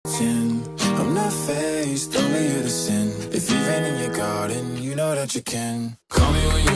I'm not faced, only here to sin. If you've rain in your garden, you know that you can. Call me when you